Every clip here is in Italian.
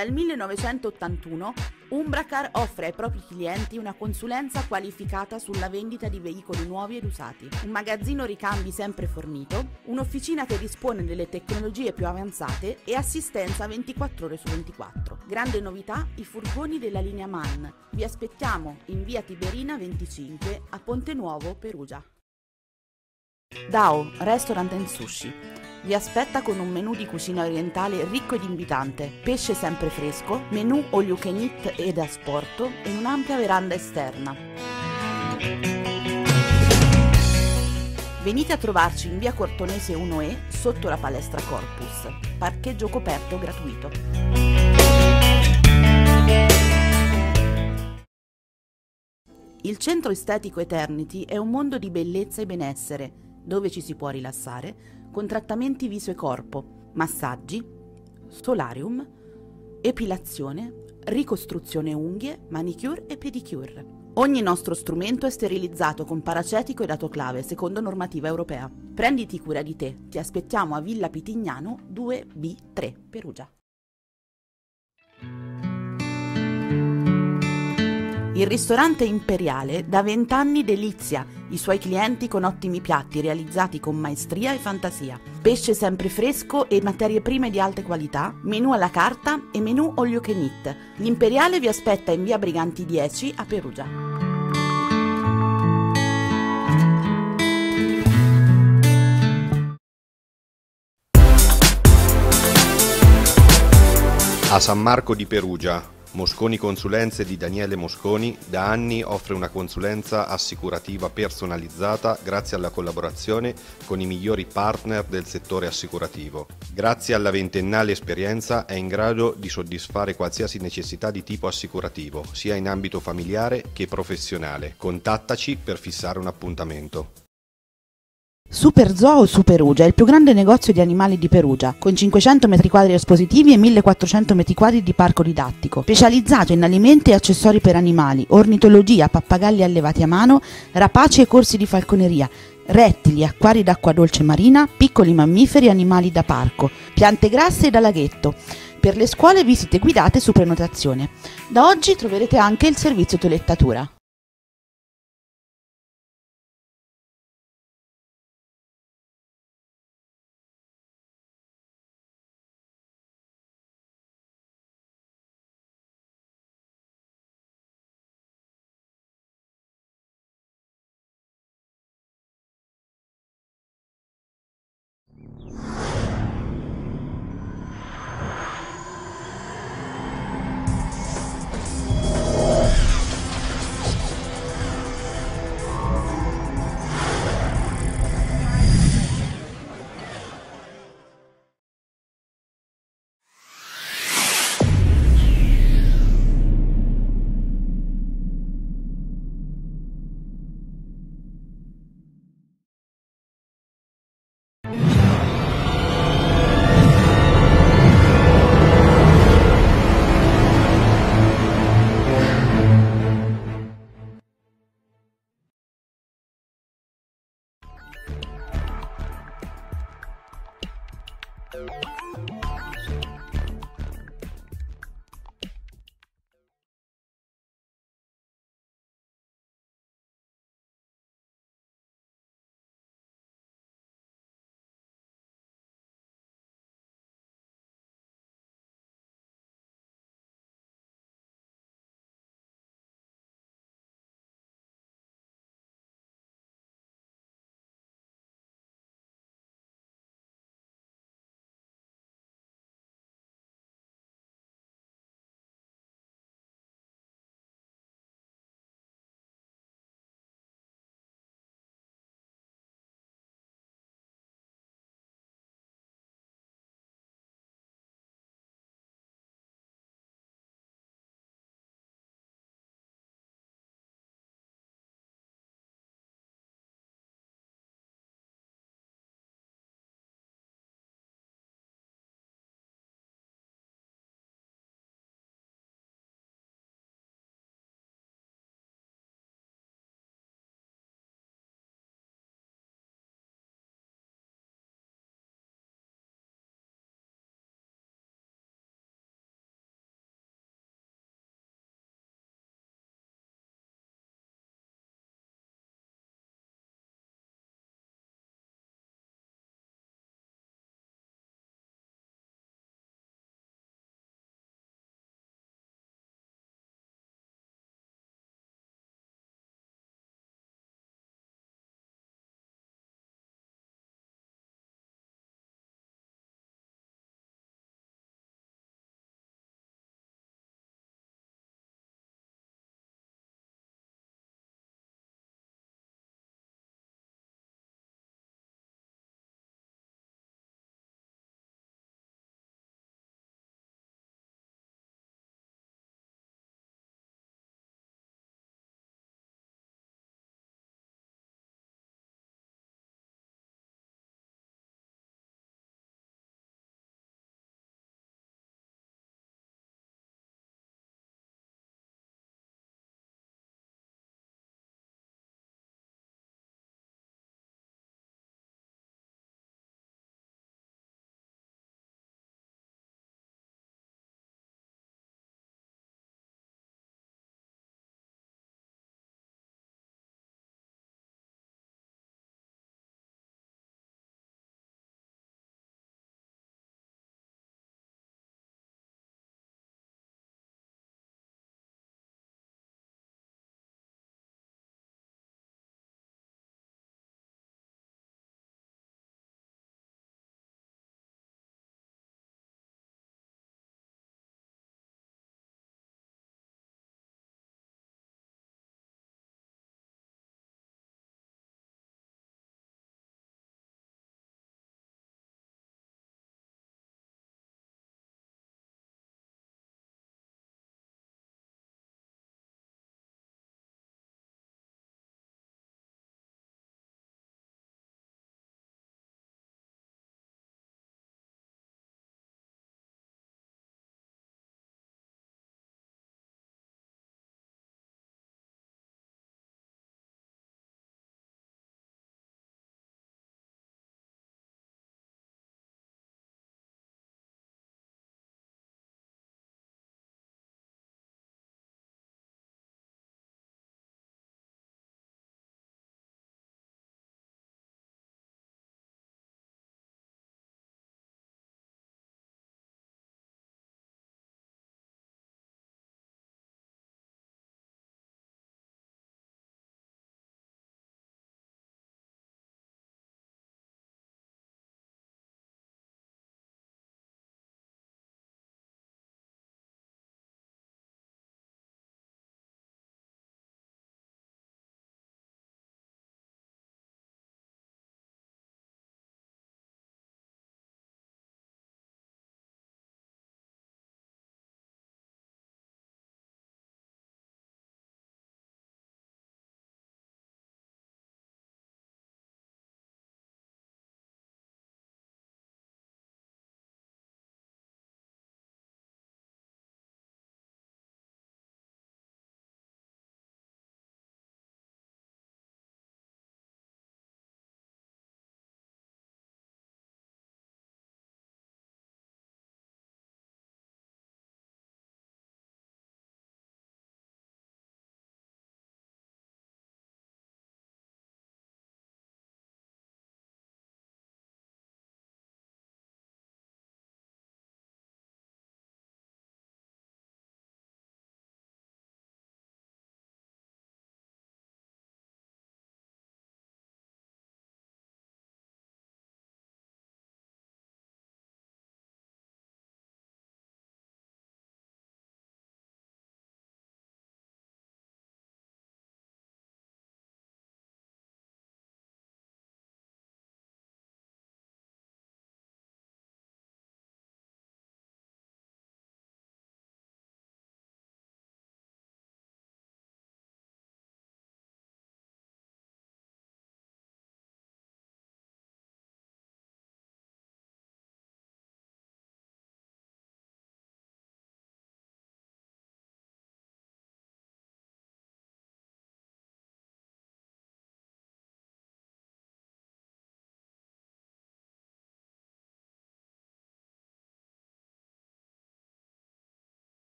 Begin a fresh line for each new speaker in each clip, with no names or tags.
Dal 1981 Umbracar offre ai propri clienti una consulenza qualificata sulla vendita di veicoli nuovi ed usati, un magazzino ricambi sempre fornito, un'officina che dispone delle tecnologie più avanzate e assistenza 24 ore su 24. Grande novità, i furgoni della linea MAN. Vi aspettiamo in via Tiberina 25 a Ponte Nuovo, Perugia. Dao, Restaurant and Sushi. Vi aspetta con un menù di cucina orientale ricco ed invitante, pesce sempre fresco, menù all you can eat ed a asporto e un'ampia veranda esterna. Venite a trovarci in via Cortonese 1E sotto la palestra Corpus. Parcheggio coperto gratuito. Il centro estetico Eternity è un mondo di bellezza e benessere, dove ci si può rilassare con trattamenti viso e corpo, massaggi, solarium, epilazione, ricostruzione unghie, manicure e pedicure. Ogni nostro strumento è sterilizzato con paracetico ed autoclave secondo normativa europea. Prenditi cura di te, ti aspettiamo a Villa Pitignano 2B3, Perugia. Il ristorante Imperiale da 20 anni delizia i suoi clienti con ottimi piatti realizzati con maestria e fantasia. Pesce sempre fresco e materie prime di alta qualità, menù alla carta e menù all you can eat. L'Imperiale vi aspetta in via Briganti 10 a Perugia.
A San Marco di Perugia, Mosconi Consulenze di Daniele Mosconi da anni offre una consulenza assicurativa personalizzata grazie alla collaborazione con i migliori partner del settore assicurativo. Grazie alla ventennale esperienza è in grado di soddisfare qualsiasi necessità di tipo assicurativo, sia in ambito familiare che professionale. Contattaci per fissare un appuntamento.
Super Zoo su Perugia è il più grande negozio di animali di Perugia, con 500 m² espositivi e 1400 m² di parco didattico, specializzato in alimenti e accessori per animali, ornitologia, pappagalli allevati a mano, rapaci e corsi di falconeria, rettili, acquari d'acqua dolce marina, piccoli mammiferi e animali da parco, piante grasse e da laghetto. Per le scuole visite guidate su prenotazione. Da oggi troverete anche il servizio toilettatura.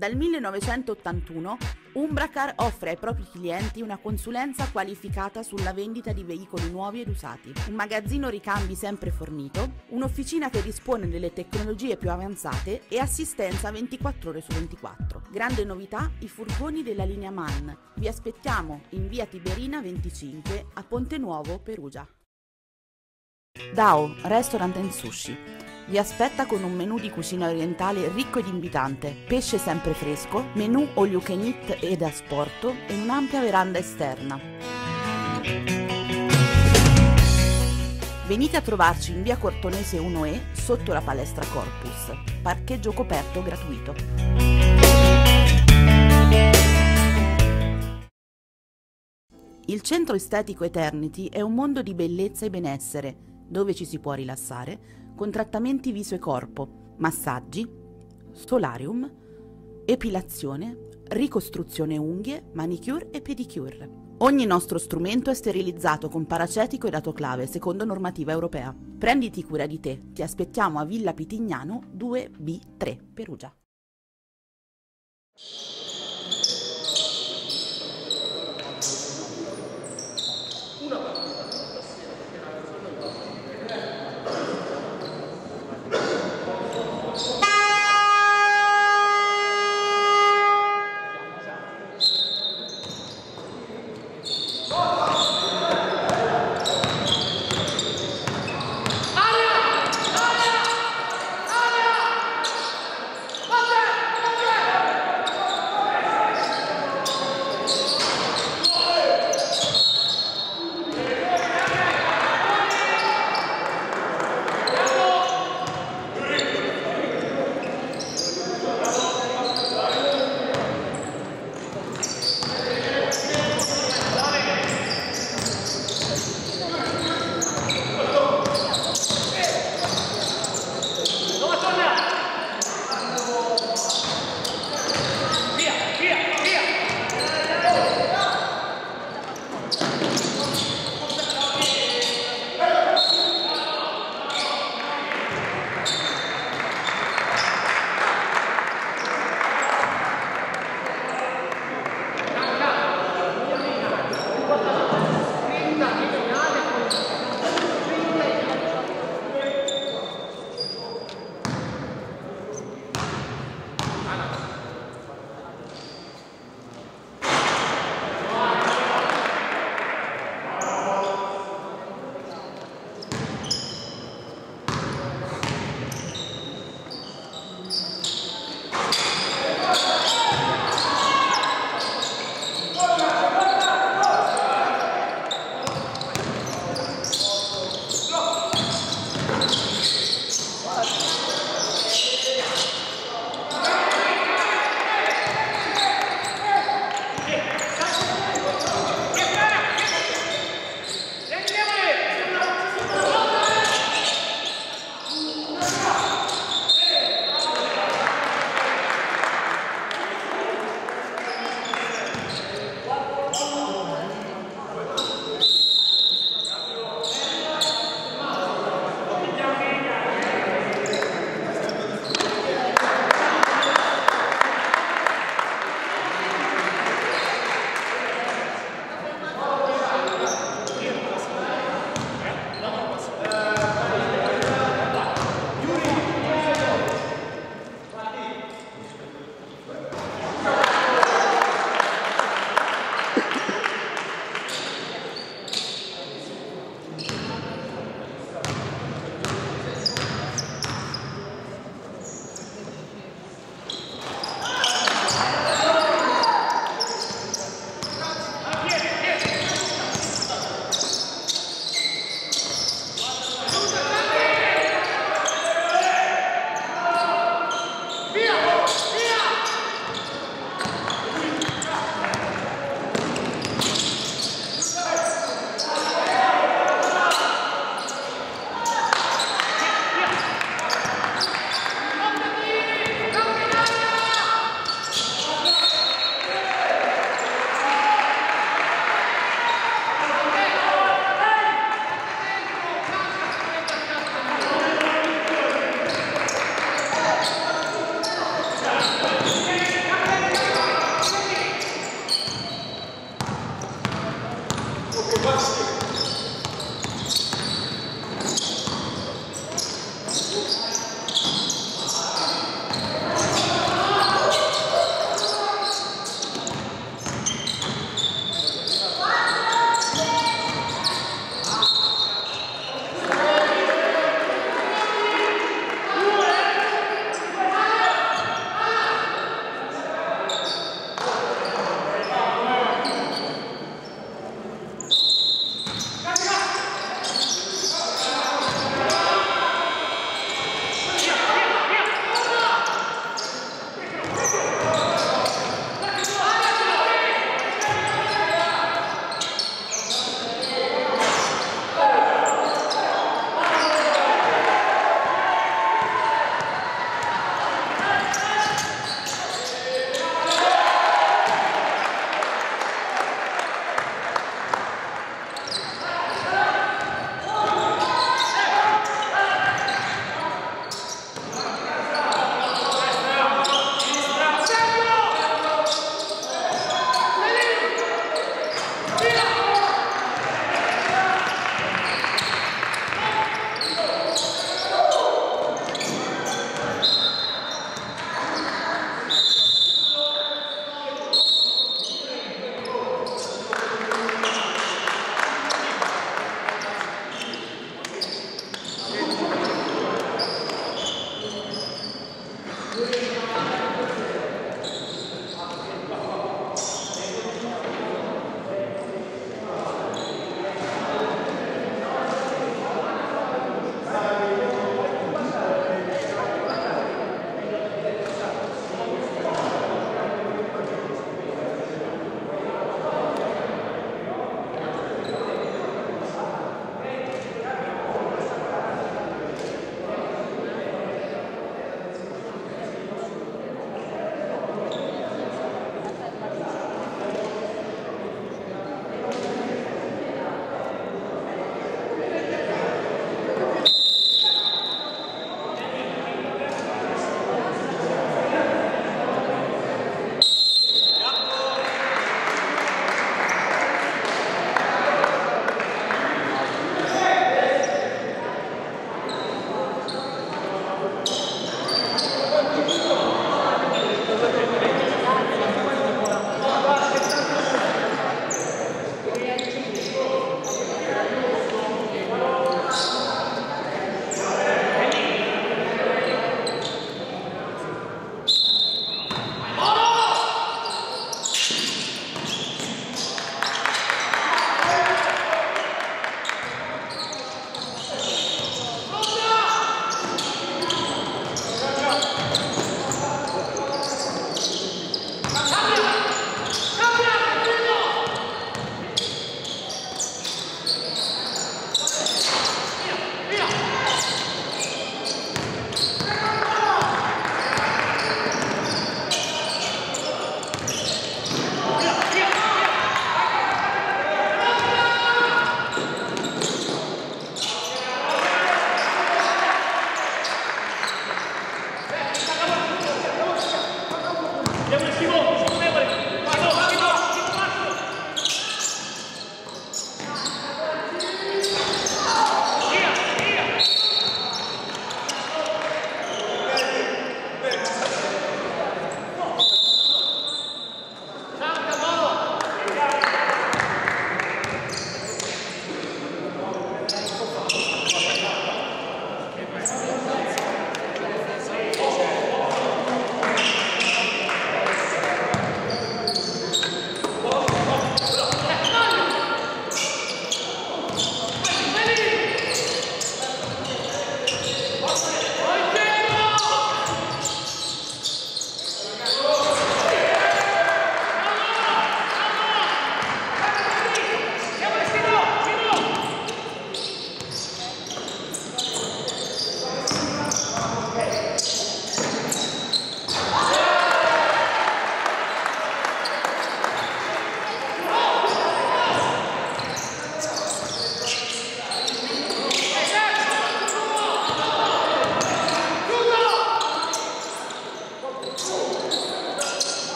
Dal 1981 Umbracar offre ai propri clienti una consulenza qualificata sulla vendita di veicoli nuovi ed usati, un magazzino ricambi sempre fornito, un'officina che dispone delle tecnologie più avanzate e assistenza 24 ore su 24. Grande novità, i furgoni della linea MAN. Vi aspettiamo in via Tiberina 25 a Ponte Nuovo, Perugia. Dao, Restaurant and Sushi. Vi aspetta con un menù di cucina orientale ricco ed invitante, pesce sempre fresco, menù all you can eat ed a sporto e un'ampia veranda esterna. Venite a trovarci in via Cortonese 1E sotto la palestra Corpus. Parcheggio coperto gratuito. Il centro estetico Eternity è un mondo di bellezza e benessere, dove ci si può rilassare con trattamenti viso e corpo, massaggi, solarium, epilazione, ricostruzione unghie, manicure e pedicure. Ogni nostro strumento è sterilizzato con paracetico ed autoclave secondo normativa europea. Prenditi cura di te, ti aspettiamo a Villa Pitignano 2B3, Perugia.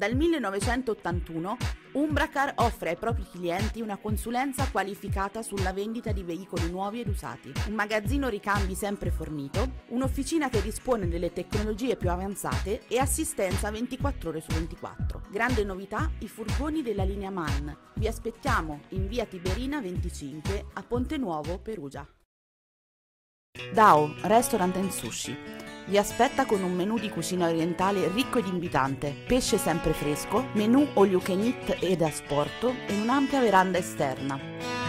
Dal 1981 Umbracar offre ai propri clienti una consulenza qualificata sulla vendita di veicoli nuovi ed usati, un magazzino ricambi sempre fornito, un'officina che dispone delle tecnologie più avanzate e assistenza 24 ore su 24. Grande novità, i furgoni della linea MAN. Vi aspettiamo in via Tiberina 25 a Ponte Nuovo, Perugia. Dao, Restaurant and Sushi. Vi aspetta con un menù di cucina orientale ricco ed invitante, pesce sempre fresco, menù all you can eat ed a asporto e un'ampia veranda esterna.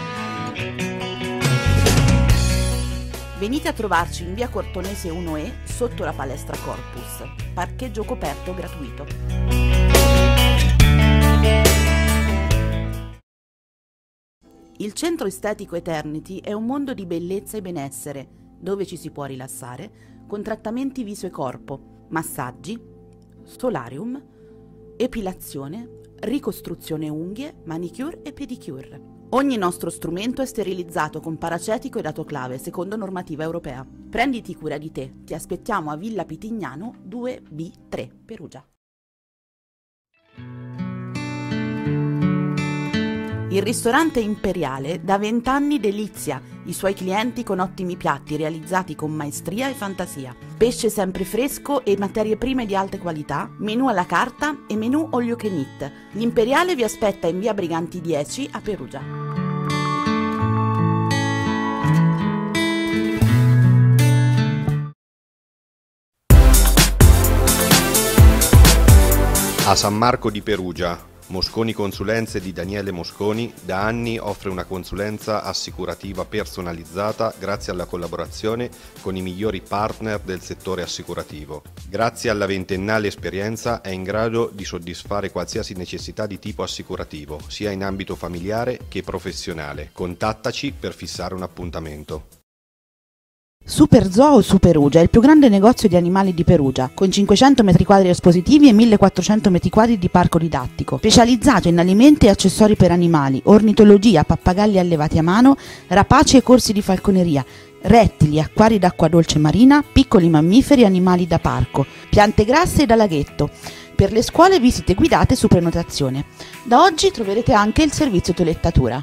Venite a trovarci in via Cortonese 1E sotto la palestra Corpus. Parcheggio coperto gratuito. Il centro estetico Eternity è un mondo di bellezza e benessere, dove ci si può rilassare con trattamenti viso e corpo, massaggi, solarium, epilazione, ricostruzione unghie, manicure e pedicure. Ogni nostro strumento è sterilizzato con paracetico ed autoclave secondo normativa europea. Prenditi cura di te, ti aspettiamo a Villa Pitignano 2B3, Perugia. Il ristorante Imperiale da 20 anni delizia i suoi clienti con ottimi piatti realizzati con maestria e fantasia. Pesce sempre fresco e materie prime di alta qualità, menù alla carta e menù all you can eat. L'Imperiale vi aspetta in via Briganti 10 a Perugia.
A San Marco di Perugia, Mosconi Consulenze di Daniele Mosconi da anni offre una consulenza assicurativa personalizzata grazie alla collaborazione con i migliori partner del settore assicurativo. Grazie alla ventennale esperienza è in grado di soddisfare qualsiasi necessità di tipo assicurativo, sia in ambito familiare che professionale. Contattaci per fissare un appuntamento.
Super Zoo su Perugia è il più grande negozio di animali di Perugia, con 500 m² espositivi e 1400 m² di parco didattico, specializzato in alimenti e accessori per animali, ornitologia, pappagalli allevati a mano, rapaci e corsi di falconeria, rettili, acquari d'acqua dolce marina, piccoli mammiferi e animali da parco, piante grasse e da laghetto. Per le scuole visite guidate su prenotazione. Da oggi troverete anche il servizio toilettatura.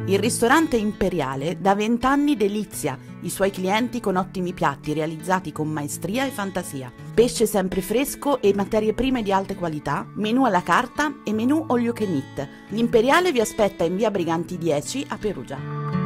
Il ristorante Imperiale da 20 anni delizia i suoi clienti con ottimi piatti realizzati con maestria e fantasia. Pesce sempre fresco e materie prime di alta qualità, menù alla carta e menù all you can eat. L'Imperiale vi aspetta in via Briganti 10 a Perugia.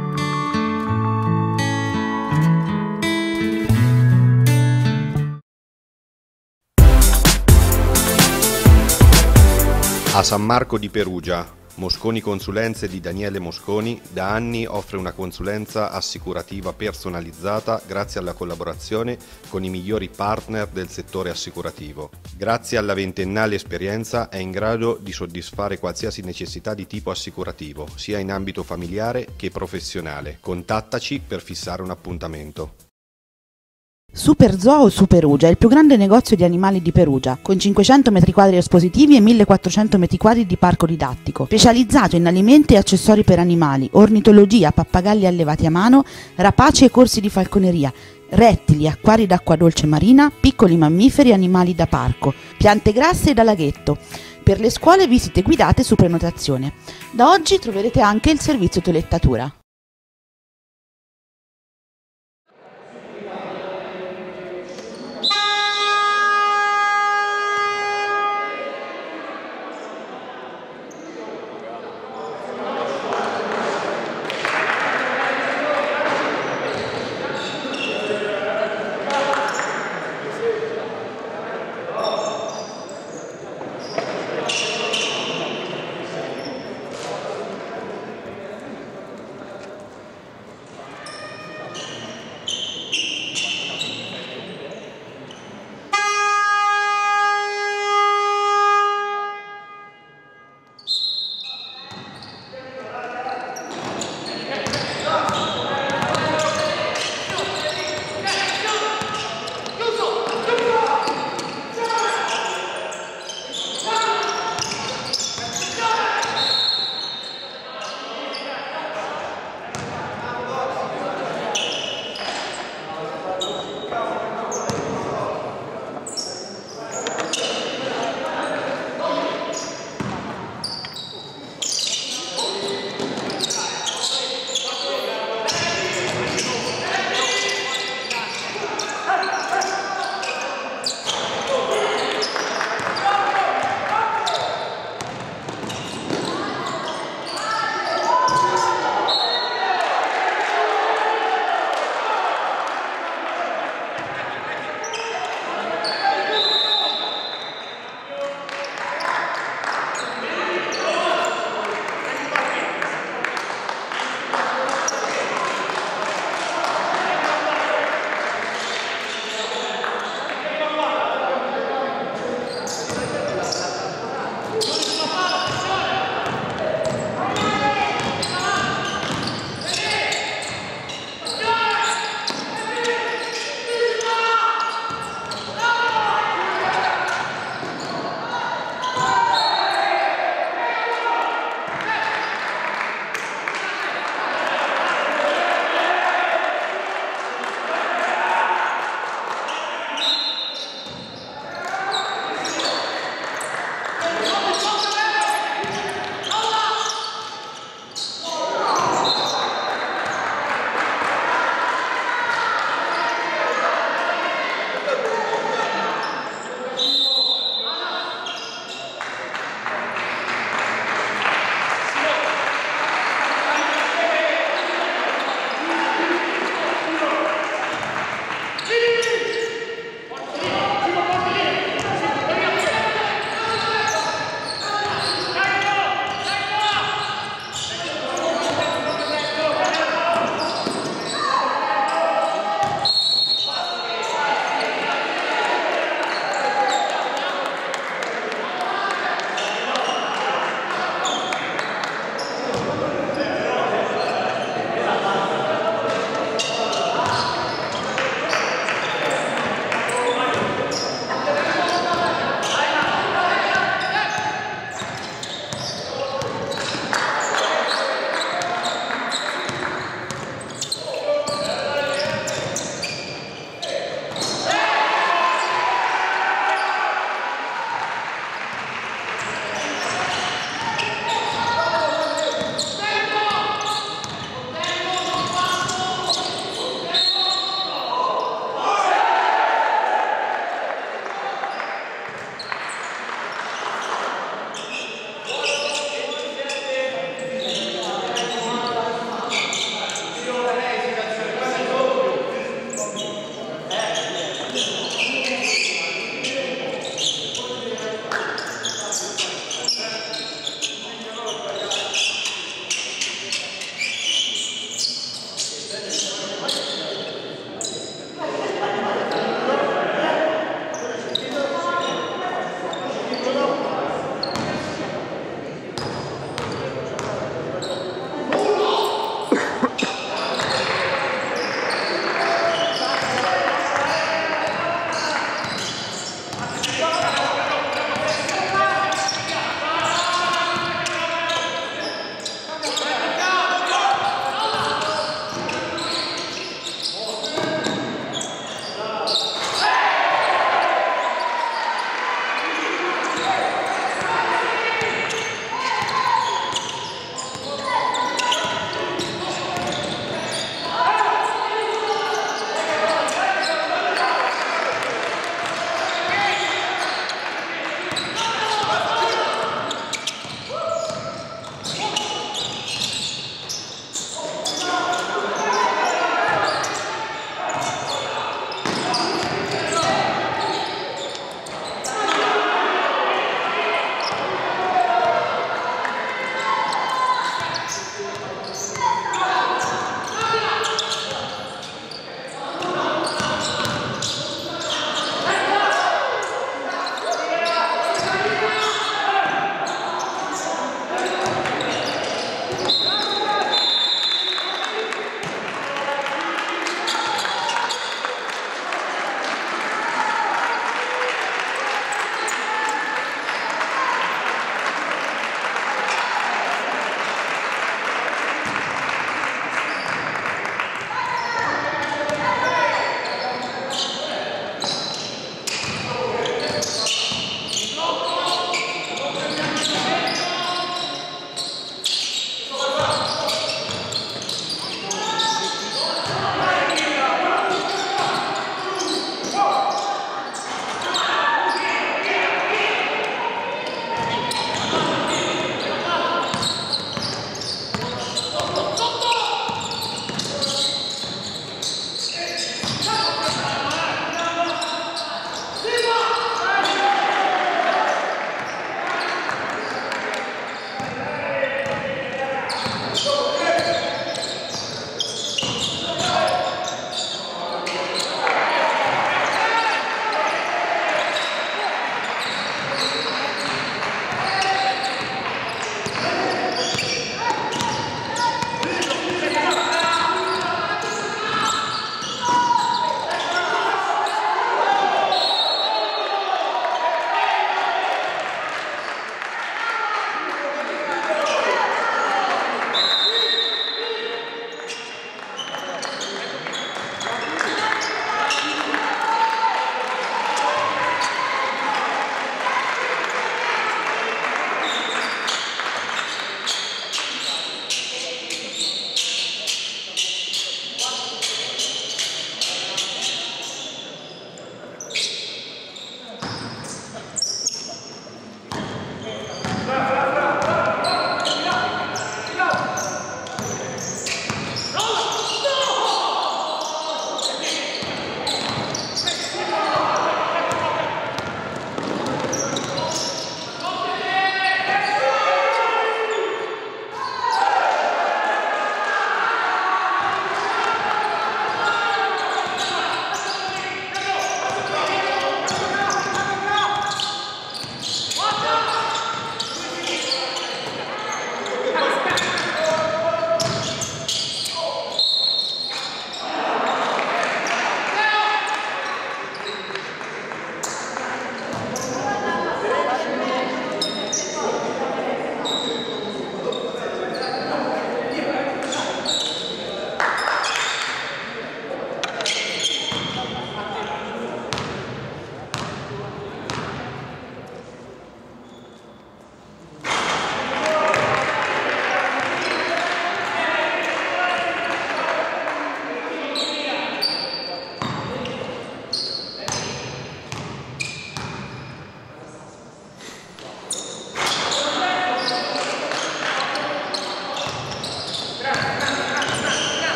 A San Marco di Perugia, Mosconi Consulenze di Daniele Mosconi da anni offre una consulenza assicurativa personalizzata grazie alla collaborazione con i migliori partner del settore assicurativo. Grazie alla ventennale esperienza è in grado di soddisfare qualsiasi necessità di tipo assicurativo, sia in ambito familiare che professionale. Contattaci per fissare un appuntamento.
Super Zoo su Perugia è il più grande negozio di animali di Perugia, con 500 m² espositivi e 1400 m² di parco didattico, specializzato in alimenti e accessori per animali, ornitologia, pappagalli allevati a mano, rapaci e corsi di falconeria, rettili, acquari d'acqua dolce marina, piccoli mammiferi e animali da parco, piante grasse e da laghetto. Per le scuole visite guidate su prenotazione. Da oggi troverete anche il servizio toilettatura.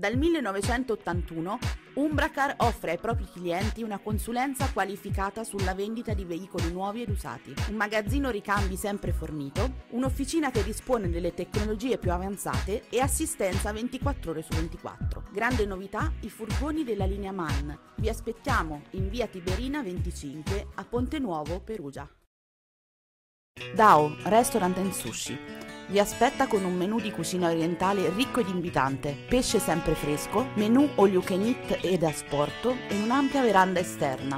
Dal 1981 Umbracar offre ai propri clienti una consulenza qualificata sulla vendita di veicoli nuovi ed usati, un magazzino ricambi sempre fornito, un'officina che dispone delle tecnologie più avanzate e assistenza 24 ore su 24. Grande novità, i furgoni della linea MAN. Vi aspettiamo in via Tiberina 25 a Ponte Nuovo, Perugia. Dao, Restaurant and Sushi. Vi aspetta con un menù di cucina orientale ricco ed invitante, pesce sempre fresco, menù all you can eat ed a asporto e un'ampia veranda esterna.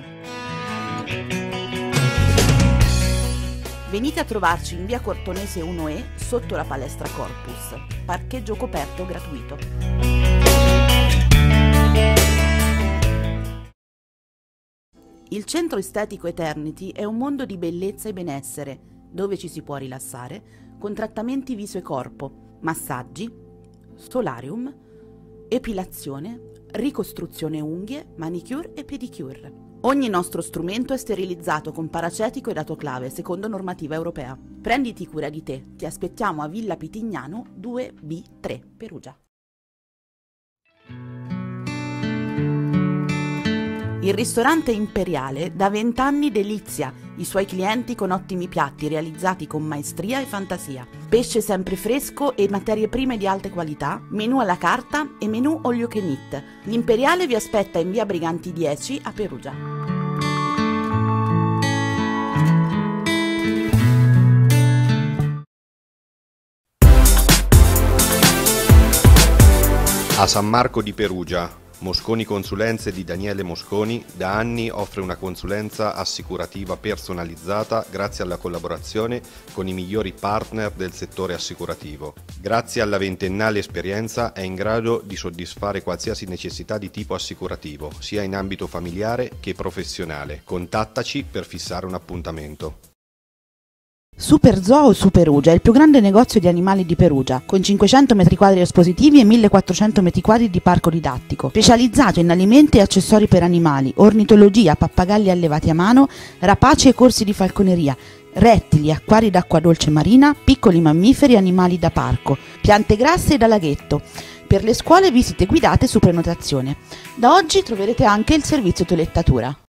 Venite a trovarci in via Cortonese 1E sotto la palestra Corpus. Parcheggio coperto gratuito. Il centro estetico Eternity è un mondo di bellezza e benessere, dove ci si può rilassare con trattamenti viso e corpo, massaggi, solarium, epilazione, ricostruzione unghie, manicure e pedicure. Ogni nostro strumento è sterilizzato con paracetico ed autoclave secondo normativa europea. Prenditi cura di te, ti aspettiamo a Villa Pitignano 2B3, Perugia. Il ristorante Imperiale da 20 anni delizia i suoi clienti con ottimi piatti realizzati con maestria e fantasia. Pesce sempre fresco e materie prime di alta qualità, menù alla carta e menù all you can eat. L'Imperiale vi aspetta in via Briganti 10 a Perugia.
A San Marco di Perugia, Mosconi Consulenze di Daniele Mosconi da anni offre una consulenza assicurativa personalizzata grazie alla collaborazione con i migliori partner del settore assicurativo. Grazie alla ventennale esperienza è in grado di soddisfare qualsiasi necessità di tipo assicurativo, sia in ambito familiare che professionale. Contattaci per fissare un appuntamento.
Super Zoo su Perugia è il più grande negozio di animali di Perugia, con 500 m² espositivi e 1400 m² di parco didattico, specializzato in alimenti e accessori per animali, ornitologia, pappagalli allevati a mano, rapaci e corsi di falconeria, rettili, acquari d'acqua dolce marina, piccoli mammiferi e animali da parco, piante grasse e da laghetto. Per le scuole visite guidate su prenotazione. Da oggi troverete anche il servizio toilettatura.